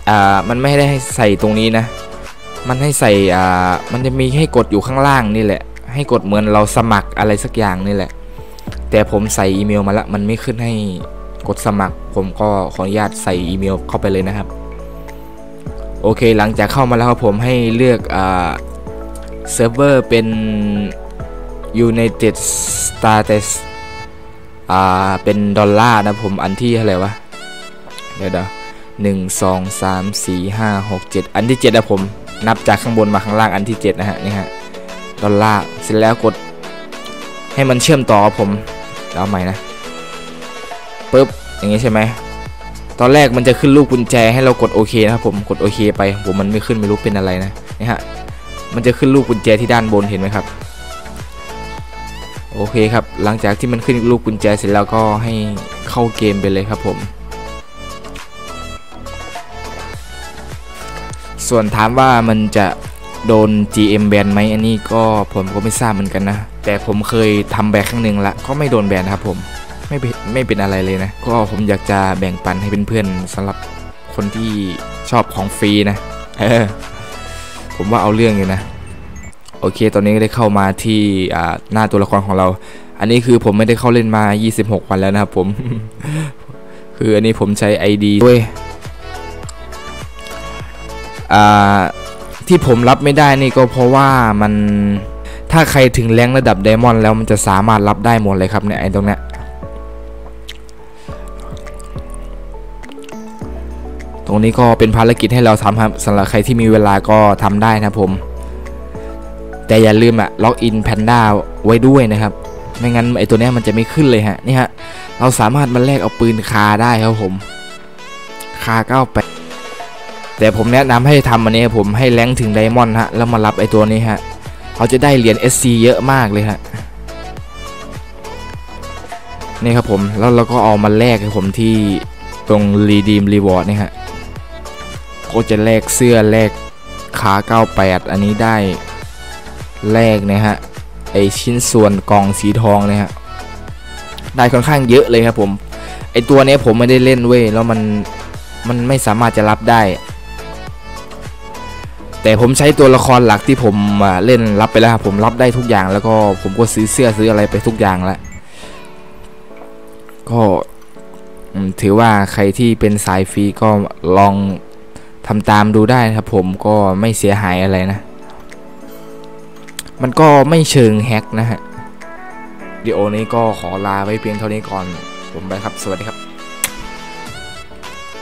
มันไม่ได้ให้ใส่ตรงนี้นะมันให้ใส่มันจะมีให้กดอยู่ข้างล่างนี่แหละให้กดเหมือนเราสมัครอะไรสักอย่างนี่แหละแต่ผมใส่อีเมลมาแล้วมันไม่ขึ้นให้กดสมัครผมก็ขออนุญาตใส่อีเมลเข้าไปเลยนะครับโอเคหลังจากเข้ามาแล้วครับผมให้เลือกเซิร์ฟเวอร์เป็น United States เป็นดอลลาร์นะผมอันที่อะไรวะเดี๋ยว1 2 3 4 5 6 7อันที่7นะผมนับจากข้างบนมาข้างล่างอันที่7นะฮะนี่ฮะดอลลาร์เสร็จแล้วกดให้มันเชื่อมต่อผมเอาใหม่นะปึ๊บอย่างนี้ใช่ไหมตอนแรกมันจะขึ้นรูปกุญแจให้เรากดโอเคนะครับผมกดโอเคไปผมมันไม่ขึ้นไม่รู้เป็นอะไรนะนี่ฮะมันจะขึ้นรูปกุญแจที่ด้านบนเห็นไหมครับโอเคครับหลังจากที่มันขึ้นรูปกุญแจเสร็จแล้วก็ให้เข้าเกมไปเลยครับผมส่วนถามว่ามันจะโดน GM แบนไหมอันนี้ก็ผมก็ไม่ทราบเหมือนกันนะแต่ผมเคยทำแบนครั้งหนึ่งละก็ไม่โดนแบนครับผมไม่เป็นอะไรเลยนะก็ผมอยากจะแบ่งปันให้เพื่อนๆสำหรับคนที่ชอบของฟรีนะผมว่าเอาเรื่องอยู่นะโอเคตอนนี้ก็ได้เข้ามาที่หน้าตัวละครของเราอันนี้คือผมไม่ได้เข้าเล่นมา26วันแล้วนะครับผม คืออันนี้ผมใช้ ID ด้วยที่ผมรับไม่ได้นี่ก็เพราะว่ามันถ้าใครถึงแรงระดับไดมอนด์แล้วมันจะสามารถรับได้หมดเลยครับเนี่ยไอ้ตรงเนี้ยตรงนี้ก็เป็นภารกิจให้เราทำครับสำหรับใครที่มีเวลาก็ทำได้นะผมแต่อย่าลืมล็อกอินแพนด้าไว้ด้วยนะครับไม่งั้นไอ้ตัวนี้มันจะไม่ขึ้นเลยฮะนี่ฮะเราสามารถมาแลกเอาปืนคาได้ครับผมคา98แต่ผมแนะนำให้ทำอันนี้ผมให้แรงถึงไดมอนด์ฮะแล้วมารับไอ้ตัวนี้ฮะเขาจะได้เหรียญ SC เยอะมากเลยฮะนี่ครับผมแล้วเราก็เอามาแลกให้ผมที่ตรง Redeem Reward นี่ฮะก็จะแลกเสื้อแลกขา98อันนี้ได้แลกนะฮะไอชิ้นส่วนกล่องสีทองเนี่ยฮะได้ค่อนข้างเยอะเลยครับผมไอตัวนี้ผมไม่ได้เล่นเว้ยแล้วมันไม่สามารถจะรับได้แต่ผมใช้ตัวละครหลักที่ผมเล่นรับไปแล้วครับผมรับได้ทุกอย่างแล้วก็ผมก็ซื้อเสื้อซื้ออะไรไปทุกอย่างแล้วก็ถือว่าใครที่เป็นสายฟรีก็ลองทำตามดูได้ครับผมก็ไม่เสียหายอะไรนะมันก็ไม่เชิงแฮกนะฮะวิดีโอนี้ก็ขอลาไว้เพียงเท่านี้ก่อนผมไปครับสวัสดีครับ